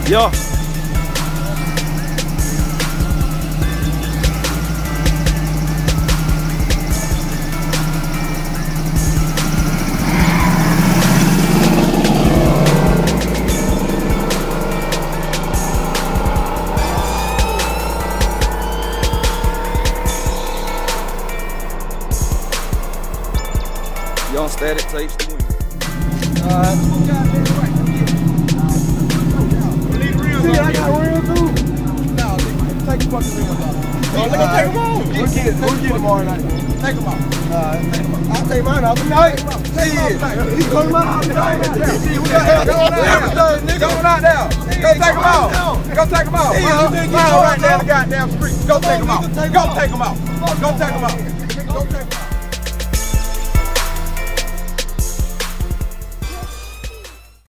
Yeah. Y'all static tapes the wing. See, I got real too. No, take the fucking real off. Oh, let me take them off. We'll get it tomorrow night. Take them off. I'll take mine off tonight. He's going out tonight. Going out there. Go take them out. Go take them out. Right there in the goddamn street. Go take them out. Go take them out. Go take them out. Go take them out.